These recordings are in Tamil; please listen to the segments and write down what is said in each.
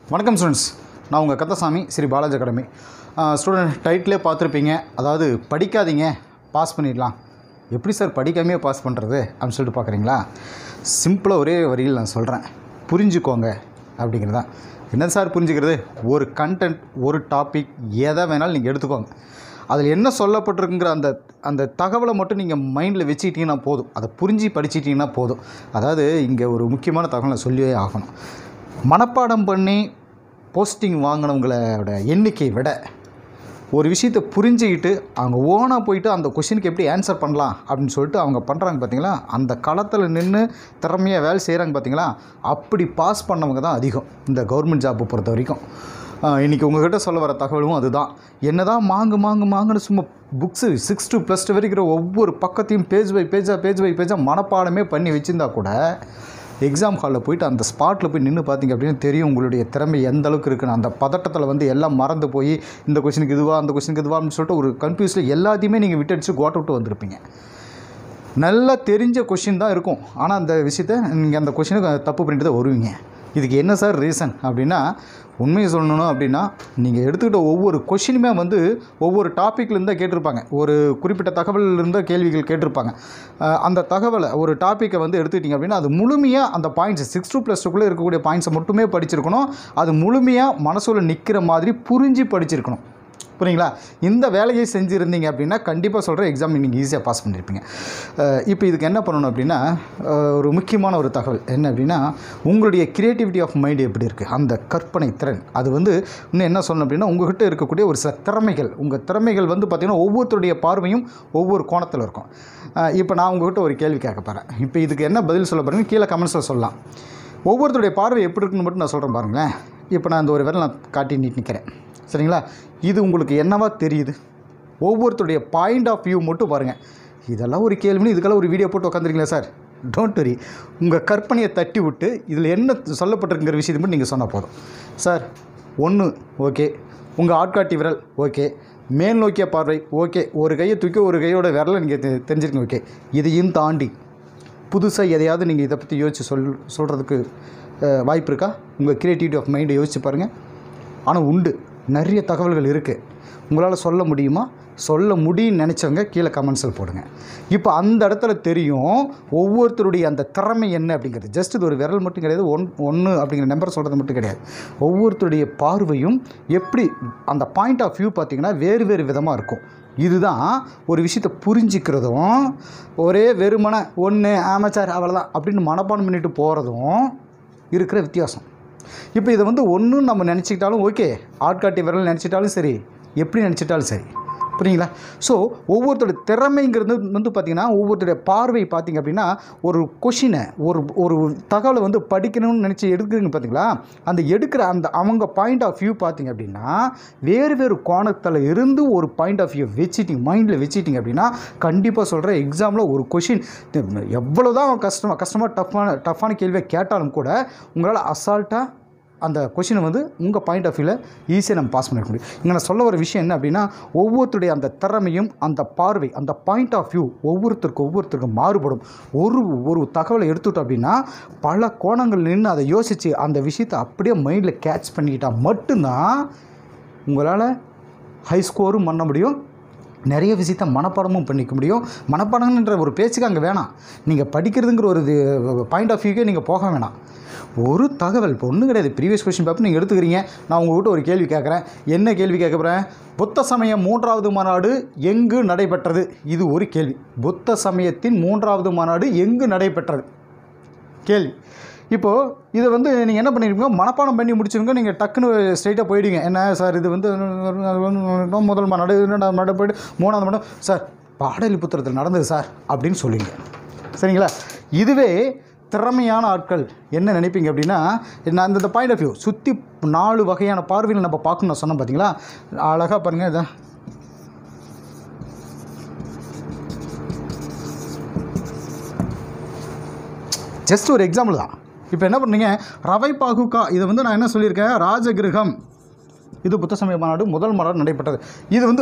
வணக்கம் ஸ்டூடெண்ட்ஸ், நான் உங்கள் கந்தசாமி, ஸ்ரீ பாலாஜி அகாடமி. ஸ்டூடெண்ட் டைட்டிலே பார்த்துருப்பீங்க, அதாவது படிக்காதீங்க பாஸ் பண்ணிடலாம். எப்படி சார் படிக்காமையே பாஸ் பண்ணுறது அப்படின்னு சொல்லிட்டு பார்க்குறீங்களா? சிம்பிளாக ஒரே வரியில் நான் சொல்கிறேன், புரிஞ்சுக்கோங்க அப்படிங்கிறதா. என்ன சார் புரிஞ்சுக்கிறது? ஒரு கண்டென்ட், ஒரு டாபிக், எதை வேணாலும் நீங்கள் எடுத்துக்கோங்க. அதில் என்ன சொல்லப்பட்டிருக்குங்கிற அந்த தகவலை மட்டும் நீங்கள் மைண்டில் வச்சுக்கிட்டிங்கன்னா போதும், அதை புரிஞ்சு படிச்சுக்கிட்டிங்கன்னா போதும். அதாவது இங்கே ஒரு முக்கியமான தகவலை நான் சொல்லியே ஆகணும். மனப்பாடம் பண்ணி போஸ்டிங் வாங்கினவங்களோட எண்ணிக்கையை விட ஒரு விஷயத்தை புரிஞ்சுக்கிட்டு அவங்க ஓனாக போயிட்டு அந்த கொஷினுக்கு எப்படி ஆன்சர் பண்ணலாம் அப்படின்னு சொல்லிட்டு அவங்க பண்ணுறாங்க பார்த்தீங்களா, அந்த களத்தில் நின்று திறமையாக வேலை செய்கிறாங்க பார்த்தீங்களா, அப்படி பாஸ் பண்ணவங்க தான் அதிகம் இந்த கவர்மெண்ட் ஜாப்பை பொறுத்த வரைக்கும். இன்றைக்கி உங்கள்கிட்ட சொல்ல வர தகவலும் அதுதான். என்ன தான் மாங்குன்னு சும்மா புக்ஸு 6 to +2 வரைக்கும் ஒவ்வொரு பக்கத்தையும் பேஜ் பை பேஜாக மனப்பாடமே பண்ணி வச்சுருந்தா கூட எக்ஸாம் ஹாலில் போயிட்டு அந்த ஸ்பாட்டில் போய் நின்று பார்த்தீங்க அப்படின்னு தெரியும் உங்களுடைய திறமை எந்த அளவுக்கு இருக்குன்னு. அந்த பதட்டத்தில் எல்லாம் மறந்து போய் இந்த கொஷனுக்கு இதுவா அந்த கொஷனுக்கு இதுவா அப்படின்னு சொல்லிட்டு ஒரு கன்ஃபியூஸில் எல்லாத்தையுமே நீங்கள் விட்டு கோட்டை வந்திருப்பீங்க. நல்லா தெரிஞ்ச கொஷின் தான் இருக்கும், ஆனால் அந்த விஷயத்தை நீங்கள் அந்த கொஷினுக்கு தப்பு பண்ணிட்டு தான் வருவீங்க. இதுக்கு என்ன சார் ரீசன் அப்படின்னா, உண்மையை சொல்லணும் அப்படின்னா, நீங்கள் எடுத்துக்கிட்ட ஒவ்வொரு கொஷினுமே ஒவ்வொரு டாப்பிக்லேருந்து தான் கேட்டிருப்பாங்க. ஒரு குறிப்பிட்ட தகவலிருந்து கேள்விகள் கேட்டிருப்பாங்க. அந்த தகவலை ஒரு டாப்பிக்கை எடுத்துக்கிட்டிங்க அப்படின்னா, அது முழுமையாக அந்த பாயிண்ட்ஸ் 6 to +2 இருக்கக்கூடிய பாயிண்ட்ஸை மட்டுமே படிச்சிருக்கணும். அது முழுமையாக மனசுல நிற்கிற மாதிரி புரிஞ்சு படிச்சிருக்கணும். புரியுங்களா? இந்த வேலையை செஞ்சுருந்தீங்க அப்படின்னா கண்டிப்பாக சொல்கிறேன், எக்ஸாம் நீங்கள் ஈஸியாக பாஸ் பண்ணியிருப்பீங்க. இப்போ இதுக்கு என்ன பண்ணணும் அப்படின்னா, ஒரு முக்கியமான ஒரு தகவல் என்ன அப்படின்னா, உங்களுடைய க்ரியேட்டிவிட்டி ஆஃப் மைண்டு எப்படி இருக்குது, அந்த கற்பனை திறன், அது இன்னும் என்ன சொல்லணும் அப்படின்னா, உங்கள்கிட்ட இருக்கக்கூடிய ஒரு சில திறமைகள், உங்கள் திறமைகள் பார்த்திங்கன்னா ஒவ்வொருத்தருடைய பார்வையும் ஒவ்வொரு கோணத்தில் இருக்கும். இப்போ நான் உங்கள்கிட்ட ஒரு கேள்வி கேட்க போகிறேன். இப்போ இதுக்கு என்ன பதில் சொல்ல போகிறேன்னு கீழே கமெண்ட்ஸில் சொல்லலாம். ஒவ்வொருத்தருடைய பார்வை எப்படி இருக்குன்னு மட்டும் நான் சொல்கிறேன் பாருங்களேன். இப்போ நான் இந்த ஒரு விரல் நான் காட்டி நிற்கிறேன், சரிங்களா? இது உங்களுக்கு என்னவா தெரியுது? ஒவ்வொருத்தருடைய பாயிண்ட் ஆஃப் வியூ மட்டும் பாருங்கள். இதெல்லாம் ஒரு கேள்வின்னு இதுக்கெல்லாம் ஒரு வீடியோ போட்டு உட்காந்துருக்கீங்களா சார்? டோன்ட் வரி, உங்கள் கற்பனையை தட்டி விட்டு இதில் என்ன சொல்லப்பட்டிருக்கிற விஷயத்தை மட்டும் நீங்கள் சொன்னால் போதும். சார் 1 ஓகே, உங்கள் ஆட்காட்டி விரல் ஓகே, மேல் நோக்கிய பார்வை ஓகே, ஒரு கையை தூக்கி ஒரு கையோட விரலை நீங்கள் தெரிஞ்சிருக்கீங்க ஓகே. இதையும் தாண்டி புதுசாக எதையாவது நீங்கள் இதை பற்றி யோசித்து சொல்கிறதுக்கு வாய்ப்பு இருக்கா? உங்கள் க்ரியேட்டிவிட்டி ஆஃப் மைண்டை யோசித்து பாருங்கள். ஆனால் உண்டு, நிறைய தகவல்கள் இருக்குது. உங்களால் சொல்ல முடியுமா? சொல்ல முடியும்னு நினச்சவங்க கீழே கமெண்ட்ஸில் போடுங்க. இப்போ அந்த இடத்துல தெரியும் ஒவ்வொருத்தருடைய அந்த திறமை என்ன அப்படிங்கிறது. ஜஸ்ட் இது ஒரு விரல் மட்டும் கிடையாது, 1 அப்படிங்கிற நம்பர் சொல்கிறது மட்டும் கிடையாது. ஒவ்வொருத்தருடைய பார்வையும் எப்படி அந்த பாயிண்ட் ஆஃப் வியூ பார்த்திங்கன்னா வேறு வேறு விதமாக இருக்கும். இதுதான் ஒரு விஷயத்தை புரிஞ்சிக்கிறதும் ஒரே வெறுமனை 1 ஆமாச்சார் அவ்வளோதான் அப்படின்னு மனப்பாடம் பண்ணிட்டு போகிறதும் இருக்கிற வித்தியாசம். இப்போ இதை 1 நம்ம நினச்சிக்கிட்டாலும் ஓகே, ஆட்காட்டி விரல் நினச்சிட்டாலும் சரி, எப்படி நினச்சிட்டாலும் சரி, புரியுங்களா? ஸோ ஒவ்வொருத்தருடைய திறமைங்கிறது பார்த்திங்கன்னா ஒவ்வொருத்தருடைய பார்வை பார்த்திங்க அப்படின்னா, ஒரு கொஷினை ஒரு தகவலை படிக்கணும்னு நினச்சி எடுக்கிறீங்க பார்த்திங்களா, அந்த எடுக்கிற அந்த அவங்க பாயிண்ட் ஆஃப் வியூ பார்த்திங்க அப்படின்னா வேறு வேறு கோணத்தில் இருந்து ஒரு பாயிண்ட் ஆஃப் வியூ வச்சுட்டிங்க, மைண்டில் வச்சுட்டிங்க அப்படின்னா கண்டிப்பாக சொல்கிறேன், எக்ஸாமில் ஒரு கொஷின் எவ்வளோ தான் கஷ்டமாக டஃப்பான கேள்வியை கேட்டாலும் கூட உங்களால் அசால்ட்டாக அந்த கொஷினை உங்கள் பாயிண்ட் ஆஃப் வியூவில் ஈஸியாக நம்ம பாஸ் பண்ணிக்க முடியும். இங்கே நான் சொல்ல வர விஷயம் என்ன அப்படின்னா, ஒவ்வொருத்தருடைய அந்த திறமையும் அந்த பார்வை அந்த பாயிண்ட் ஆஃப் வியூ ஒவ்வொருத்தருக்கும் மாறுபடும். ஒரு தகவலை எடுத்துட்டோம் அப்படின்னா பல கோணங்கள் நின்று அதை யோசித்து அந்த விஷயத்தை அப்படியே மைண்டில் கேட்ச் பண்ணிக்கிட்டால் மட்டும்தான் உங்களால் ஹை ஸ்கோரும் பண்ண முடியும், நிறைய விஷயத்தை மனப்பாடமும் பண்ணிக்க முடியும். மனப்பாடம்ன்ற ஒரு பேச்சுக்கு அங்கே வேணாம், நீங்கள் படிக்கிறதுங்கிற ஒரு பாயிண்ட் ஆஃப் வியூக்கே நீங்கள் போக வேணாம். ஒரு தகவல் இப்போ ஒன்றும் கிடையாது, ப்ரீவியஸ் கொஸ்டின் பேப்பர் நீங்கள் எடுத்துக்கிறீங்க. நான் உங்கள்கிட்ட ஒரு கேள்வி கேட்குறேன். என்ன கேள்வி கேட்க போகிறேன்? புத்த சமயம் 3வது மாநாடு எங்கு நடைபெற்றது? இது ஒரு கேள்வி. புத்த சமயத்தின் 3வது மாநாடு எங்கு நடைபெற்றது கேள்வி. இப்போது இதை நீங்கள் என்ன பண்ணியிருப்பீங்க, மனப்பாடம் பண்ணி முடிச்சுருங்க. நீங்கள் டக்குன்னு ஸ்ட்ரைட்டாக போயிடுங்க. என்ன சார் இது முதல் மாநாடு, 2வது மாநாடு போய்ட்டு 3வது மாநாடு சார் பாடலிபுத்திரத்தில் நடந்தது சார் அப்படின்னு சொல்லுவீங்க, சரிங்களா? இதுவே திறமையான ஆட்கள் என்ன நினைப்பீங்க அப்படின்னா, நான் அந்த பாயிண்ட் ஆஃப் வியூ சுற்றி 4 வகையான பார்வையில் நம்ம பார்க்கணும் நான் சொன்னேன் பார்த்தீங்களா, அழகாக பாருங்கள். இதான் ஜஸ்ட் ஒரு எக்ஸாம்பிள் தான். இப்போ என்ன பண்ணுறீங்க, ரவை பாகுக்கா இதை நான் என்ன சொல்லியிருக்கேன், ராஜகிருகம் இது புத்த சமய மாநாடு முதல் மாநாடு நடைபெற்றது. இது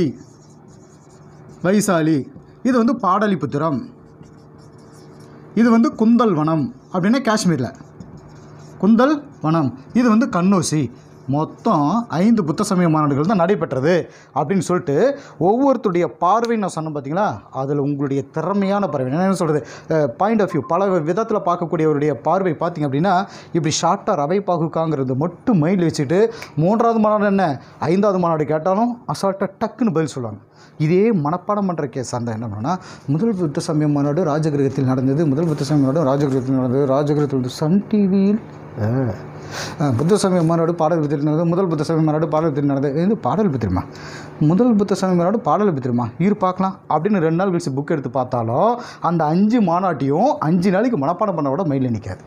வைசாலி, இது பாடலிபுத்திரம், இது குந்தல் வனம் அப்படின்னா காஷ்மீரில் குந்தல் வனம். இது வந்து கண்ணோசி. மொத்தம் 5 புத்த சமய மாநாடுகள் தான் நடைபெற்றது அப்படின்னு சொல்லிட்டு ஒவ்வொருத்தருடைய பார்வை நான் சொன்னேன் பார்த்தீங்களா, அதில் உங்களுடைய திறமையான பார்வை என்ன சொல்கிறது, பாயிண்ட் ஆஃப் வியூ, பல விதத்தில் பார்க்கக்கூடியவருடைய பார்வை பார்த்திங்க அப்படின்னா இப்படி ஷார்ட்டாக ரவை பாகுக்காங்கிறது மட்டும் மைண்டில் வச்சுட்டு 3வது மாநாடு என்ன 5வது மாநாடு கேட்டாலும் அசால்ட்டாக டக்குன்னு பதில் சொல்லுவாங்க. இதே மனப்பாடம் பண்ணுற கேஸ் அந்த என்ன பண்ணால் முதல் புத்த சமய மாநாடு ராஜகிரகத்தில் நடந்தது, முதல் புத்த சமய மாநாடு ராஜகிரகத்தில் நடந்தது, ராஜகிரகத்தில் வந்து சன் டிவியில் புத்த சமய மாநாடு பாடல் பத்திரிகை, முதல் புத்த சமய மாநாடு பாடல் பத்திரிகை நடந்தது. இது பாடல் பத்திரிமா, முதல் புத்த சமய மாநாடு பாடல் பத்திரிமா இரு பார்க்கலாம் அப்படின்னு 2 நாள் கழிச்சு புக் எடுத்து பார்த்தாலும் அந்த 5 மாநாட்டையும் 5 நாளைக்கு மனப்பாடம் பண்ண கூட மைண்டில் நிற்காது.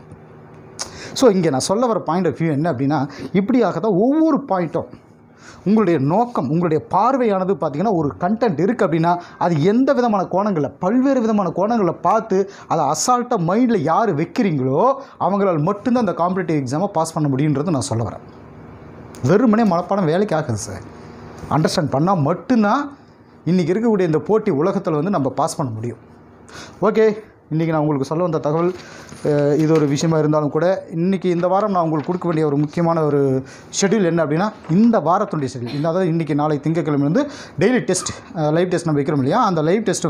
ஸோ இங்கே நான் சொல்ல வர பாயிண்ட் ஆஃப் வியூ என்ன அப்படின்னா, இப்படியாக தான் ஒவ்வொரு பாயிண்ட்டும் உங்களுடைய நோக்கம், உங்களுடைய பார்வையானது பார்த்திங்கன்னா ஒரு கண்டென்ட் இருக்குது அப்படின்னா அது எந்த விதமான கோணங்களில், பல்வேறு விதமான கோணங்களில் பார்த்து அதை அசால்ட்டாக மைண்டில் யார் வைக்கிறீங்களோ அவங்களால் மட்டும்தான் அந்த காம்படிட்டிவ் எக்ஸாமை பாஸ் பண்ண முடியுன்றது நான் சொல்ல வரேன். வெறுமனே மனப்பாடம் வேலைக்கு ஆகுது சார். அண்டர்ஸ்டாண்ட் பண்ணால் மட்டும்தான் இன்றைக்கி இருக்கக்கூடிய இந்த போட்டி உலகத்தில் வந்து நம்ம பாஸ் பண்ண முடியும். ஓகே, இன்றைக்கி நான் உங்களுக்கு சொல்ல வந்த தகவல் இது ஒரு விஷயமா இருந்தாலும் கூட இன்றைக்கி இந்த வாரம் நான் உங்களுக்கு கொடுக்க வேண்டிய ஒரு முக்கியமான ஒரு ஷெட்யூல் என்ன அப்படின்னா, இந்த வாரத்துடைய ஷெட்யூல் இந்த, அதாவது இன்றைக்கி நாளை திங்கட்கிழமை வந்து டெய்லி டெஸ்ட், லைவ் டெஸ்ட் நம்ம வைக்கிறோம் இல்லையா, அந்த லைவ் டெஸ்ட்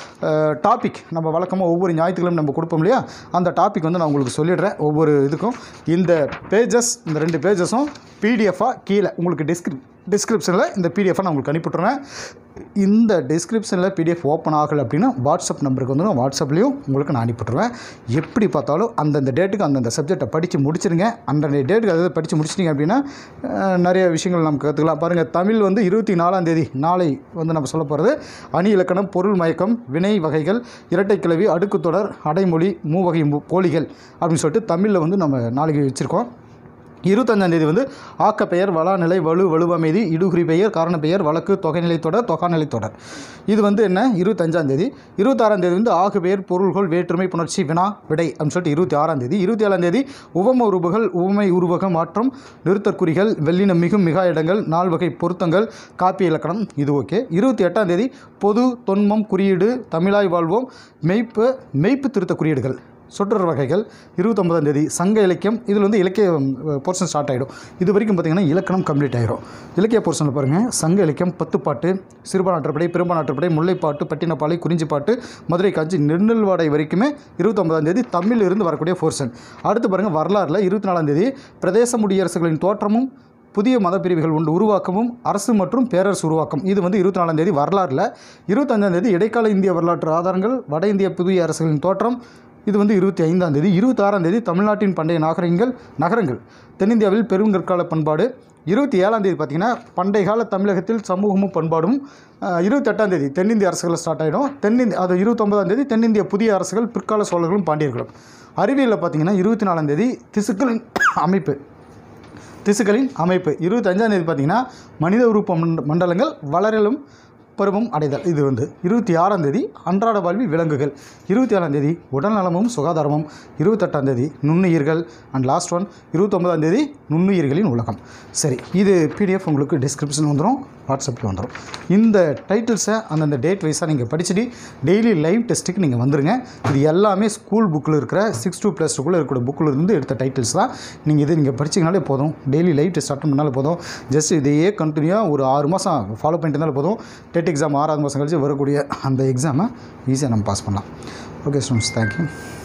டாபிக் நம்ம வழக்கமாக ஒவ்வொரு ஞாயிற்றுக்கிழமை நம்ம கொடுப்போம் இல்லையா, அந்த டாபிக் வந்து நான் உங்களுக்கு சொல்லிடுறேன். ஒவ்வொரு இதுக்கும் இந்த பேஜஸ், இந்த 2 பேஜஸும் பிடிஎஃபாக கீழே உங்களுக்கு டிஸ்கிரிப்ஷனில் இந்த பிடிஎஃபை நான் உங்களுக்கு அனுப்பிவிட்ருவேன். இந்த டிஸ்கிரிப்ஷனில் பிடிஎஃப் ஓப்பன் ஆகலை அப்படின்னா வாட்ஸ்அப் நம்பருக்கு வந்து நான் வாட்ஸ்அப்லேயும் உங்களுக்கு நான் அனுப்பிவிட்ருவேன். எப்படி பார்த்தாலும் அந்தந்த டேட்டுக்கு அந்தந்த சப்ஜெக்டை படித்து முடிச்சிருங்க. அந்தந்த டேட்டுக்கு அதாவது படித்து முடிச்சிட்டிங்க அப்படின்னா நிறைய விஷயங்கள் நம்ம கற்றுக்கலாம். பாருங்கள், தமிழ் வந்து 24ஆம் தேதி நாளை வந்து நம்ம சொல்ல போகிறது அணி இலக்கணம், பொருள் மயக்கம், வினை வகைகள், இரட்டைக்கிளவி, அடுக்கு தொடர், அடைமொழி, மூவகை போலிகள் அப்படின்னு சொல்லிட்டு தமிழில் வந்து நம்ம நாளைக்கு வச்சுருக்கோம். 25ஆம் தேதி வந்து ஆக்கப்பெயர், வளாநிலை, வலுவமைதி, இடுகுறி பெயர், காரணப்பெயர், வழக்கு, தொகைநிலை தொடர், தொகாநிலை தொடர். இது வந்து என்ன 25ஆம் தேதி. 26ஆம் தேதி வந்து ஆகுபெயர், பொருள்கள், வேற்றுமை, புணர்ச்சி, வினா, விடை அப்படின்னு சொல்லிட்டு 26ஆம் தேதி. 27ஆம் தேதி உவம உருபுகள், உவமை உருவக மாற்றம், நிறுத்தற்குறிகள், வெள்ளினம் மிகும் மிகா இடங்கள், 4 வகை பொருத்தங்கள், காப்பிய இலக்கணம், இது ஓகே. 28ஆம் தேதி பொது, தொன்மம், குறியீடு, தமிழாய் வாழ்வோம், மெய்ப்பு திருத்த குறியீடுகள், சொற்றொடர் வகைகள். 29ஆம் தேதி சங்க இலக்கியம், இதில் வந்து இலக்கிய போர்ஷன் ஸ்டார்ட் ஆகிடும். இது வரைக்கும் பார்த்திங்கன்னா இலக்கணம் கம்ப்ளீட் ஆகிடும். இலக்கிய போர்ஷனில் பாருங்கள், சங்க இலக்கியம் 10 பாட்டு, சிறுபானாற்றுப்படை, பெரும்பானாற்றுப்படை, முல்லைப்பாட்டு, பட்டினப்பாலை, குறிஞ்சிப்பாட்டு, மதுரை காஞ்சி, நெடுநல்வாடை வரைக்குமே 29ஆம் தேதி தமிழில் இருந்து வரக்கூடிய போர்ஷன். அடுத்து பாருங்கள், வரலாறில் 24ஆம் தேதி பிரதேச முடியரசுகளின் தோற்றமும், புதிய மதப்பிரிவுகள் உண்டு உருவாக்கமும், அரசு மற்றும் பேரரசு உருவாக்கம், இது வந்து 24ஆம் தேதி வரலாறில். 25ஆம் தேதி இடைக்கால இந்திய வரலாற்று ஆதாரங்கள், வட இந்திய புதிய அரசுகளின் தோற்றம், இது வந்து 25ஆம் தேதி. 26ஆம் தேதி தமிழ்நாட்டின் பண்டைய நகரங்கள், தென்னிந்தியாவில் பெருங்கற்கால பண்பாடு. 27ஆம் தேதி பார்த்திங்கன்னா பண்டைய கால தமிழகத்தில் சமூகமும் பண்பாடும். 28ஆம் தேதி தென்னிந்திய அரசுகள் ஸ்டார்ட் ஆகிடும். அது 29ஆம் தேதி தென்னிந்திய புதிய அரசுகள், பிற்கால சோழர்களும் பாண்டியர்களும். அறிவியலில் பார்த்திங்கன்னா 24ஆம் தேதி திசுக்களின் அமைப்பு. 25ஆம் தேதி பார்த்திங்கன்னா மனித உறுப்பு மண்டலங்கள், வளரலும் பருவம் அடைதல். இது வந்து 26ஆம் தேதி அன்றாட வாழ்வி விலங்குகள். 27ஆம் தேதி உடல்நலமும் சுகாதாரமும். 28ஆம் தேதி நுண்ணுயிர்கள். அண்ட் லாஸ்ட் ஒன் 29ஆம் தேதி நுண்ணுயிர்களின் உலகம். சரி, இது பிடிஎஃப் உங்களுக்கு டிஸ்கிரிப்ஷன் வந்துடும், வாட்ஸ்அப்பில் வந்துடும். இந்த டைட்டில்ஸை அந்தந்த டேட் வைஸாக நீங்கள் படிச்சுட்டு டெய்லி லைவ் டெஸ்ட்டுக்கு நீங்கள் வந்துடுங்க. இது எல்லாமே ஸ்கூல் புக்கில் இருக்கிற 6 to +2 இருக்கிற புக்கில் இருந்து எடுத்த டைட்டில்ஸ் தான். நீங்கள் படிச்சிங்கனாலே போதும், டெய்லி லைவ் டெஸ்ட் அட்டன் பண்ணாலே போதும். ஜஸ்ட் இதையே கண்டினியூவாக ஒரு 6 மாதம் ஃபாலோ பண்ணிட்டு இருந்தாலே போதும். டெட் எக்ஸாம் 6வது மாதம் கழிச்சு வரக்கூடிய அந்த எக்ஸாமை ஈஸியாக நம்ம பாஸ் பண்ணலாம். Okay students, thank you.